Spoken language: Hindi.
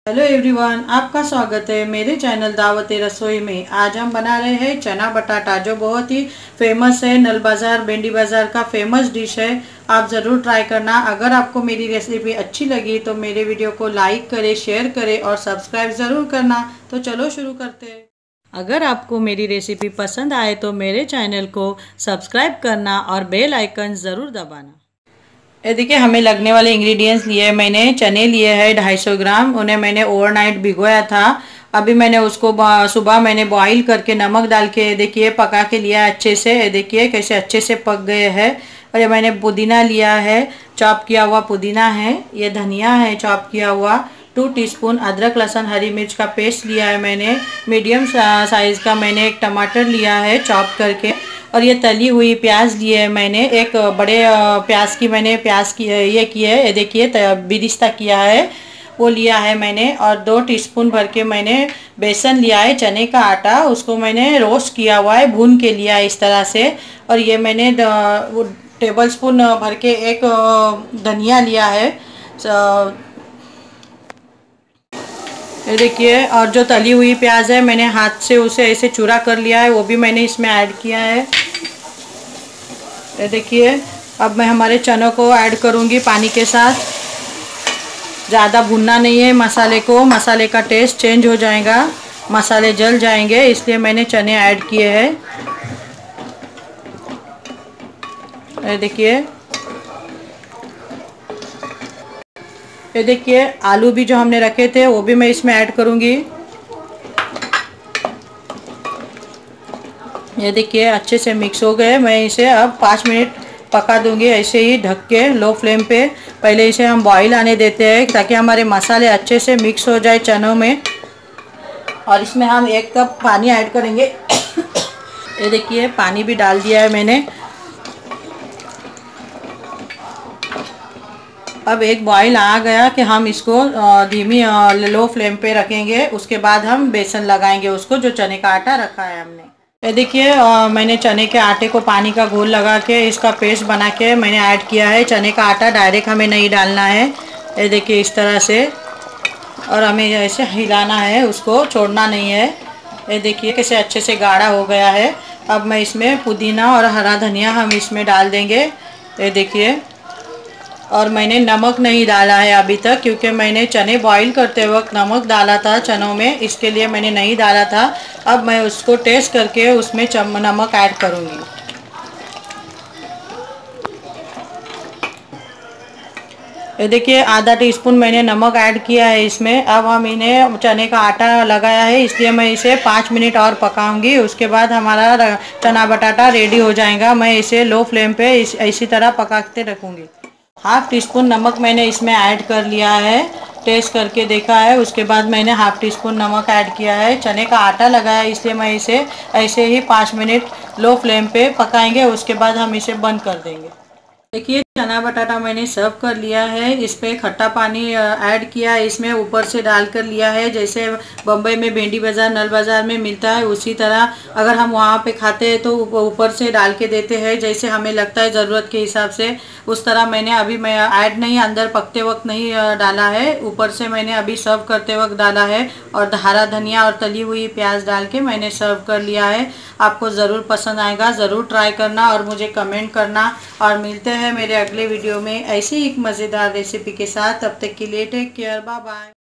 हेलो एवरीवन, आपका स्वागत है मेरे चैनल दावत रसोई में। आज हम बना रहे हैं चना बटाटा, जो बहुत ही फेमस है। नल बाज़ार, बेंडी बाज़ार का फेमस डिश है। आप ज़रूर ट्राई करना। अगर आपको मेरी रेसिपी अच्छी लगी तो मेरे वीडियो को लाइक करें, शेयर करें और सब्सक्राइब ज़रूर करना। तो चलो शुरू करते हैं। अगर आपको मेरी रेसिपी पसंद आए तो मेरे चैनल को सब्सक्राइब करना और बेल आइकन ज़रूर दबाना। ये देखिए, हमें लगने वाले इंग्रेडिएंट्स लिए मैंने चने लिए हैं 250 ग्राम। उन्हें मैंने ओवरनाइट भिगोया था। अभी मैंने उसको सुबह मैंने बॉईल करके नमक डाल के देखिए पका के लिया अच्छे से। ये देखिए कैसे अच्छे से पक गए हैं। और ये मैंने पुदीना लिया है, चॉप किया हुआ पुदीना है। ये धनिया है चॉप किया हुआ। 2 टीस्पून अदरक लहसुन हरी मिर्च का पेस्ट लिया है मैंने। मीडियम साइज़ का मैंने एक टमाटर लिया है चॉप करके। और ये तली हुई प्याज लिए है मैंने। एक बड़े प्याज की मैंने प्याज की ये की है, ये देखिए बिरिस्ता किया है, वो लिया है मैंने। और 2 टीस्पून भर के मैंने बेसन लिया है, चने का आटा। उसको मैंने रोस्ट किया हुआ है, भून के लिया है इस तरह से। और ये मैंने वो टेबल स्पून भर के एक धनिया लिया है, ये देखिए। और जो तली हुई प्याज है मैंने हाथ से उसे ऐसे चूरा कर लिया है, वो भी मैंने इसमें ऐड किया है, ये देखिए। अब मैं हमारे चनों को ऐड करूँगी पानी के साथ। ज़्यादा भुनना नहीं है मसाले को, मसाले का टेस्ट चेंज हो जाएगा, मसाले जल जाएंगे, इसलिए मैंने चने ऐड किए हैं, ये देखिए। ये देखिए आलू भी जो हमने रखे थे वो भी मैं इसमें ऐड करूँगी। ये देखिए अच्छे से मिक्स हो गए। मैं इसे अब 5 मिनट पका दूंगी ऐसे ही ढक के लो फ्लेम पे। पहले इसे हम बॉईल आने देते हैं ताकि हमारे मसाले अच्छे से मिक्स हो जाए चनों में। और इसमें हम 1 कप पानी ऐड करेंगे। ये देखिए पानी भी डाल दिया है मैंने। अब एक बॉईल आ गया कि हम इसको धीमी लो फ्लेम पे रखेंगे। उसके बाद हम बेसन लगाएंगे उसको, जो चने का आटा रखा है हमने। ये देखिए मैंने चने के आटे को पानी का घोल लगा के इसका पेस्ट बना के मैंने ऐड किया है। चने का आटा डायरेक्ट हमें नहीं डालना है, ये देखिए इस तरह से। और हमें ऐसे हिलाना है, उसको छोड़ना नहीं है। ये देखिए कैसे अच्छे से गाढ़ा हो गया है। अब मैं इसमें पुदीना और हरा धनिया हम इसमें डाल देंगे, ये देखिए। और मैंने नमक नहीं डाला है अभी तक, क्योंकि मैंने चने बॉईल करते वक्त नमक डाला था चनों में, इसके लिए मैंने नहीं डाला था। अब मैं उसको टेस्ट करके उसमें नमक ऐड करूँगी। ये देखिए आधा टीस्पून मैंने नमक ऐड किया है इसमें। अब हम इन्हें चने का आटा लगाया है, इसलिए मैं इसे 5 मिनट और पकाऊंगी। उसके बाद हमारा चना बटाटा रेडी हो जाएगा। मैं इसे लो फ्लेम पे इसी तरह पकाते रखूँगी। हाफ़ टी स्पून नमक मैंने इसमें ऐड कर लिया है, टेस्ट करके देखा है। उसके बाद मैंने हाफ़ टी स्पून नमक ऐड किया है। चने का आटा लगाया है, इसलिए मैं इसे ऐसे ही 5 मिनट लो फ्लेम पे पकाएंगे। उसके बाद हम इसे बंद कर देंगे। देखिए चना बटाटा मैंने सर्व कर लिया है। इस पे खट्टा पानी ऐड किया है, इसमें ऊपर से डाल कर लिया है। जैसे बम्बई में बेंडी बाज़ार, नल बाज़ार में मिलता है, उसी तरह अगर हम वहाँ पे खाते हैं तो ऊपर से डाल के देते हैं, जैसे हमें लगता है ज़रूरत के हिसाब से। उस तरह मैंने अभी मैं ऐड नहीं, अंदर पकते वक्त नहीं डाला है, ऊपर से मैंने अभी सर्व करते वक्त डाला है। और हरा धनिया और तली हुई प्याज डाल के मैंने सर्व कर लिया है। आपको ज़रूर पसंद आएगा, ज़रूर ट्राई करना और मुझे कमेंट करना। और मिलते हैं मेरे अगले वीडियो में ऐसी एक मज़ेदार रेसिपी के साथ। तब तक के लिए टेक केयर, बाय बाय।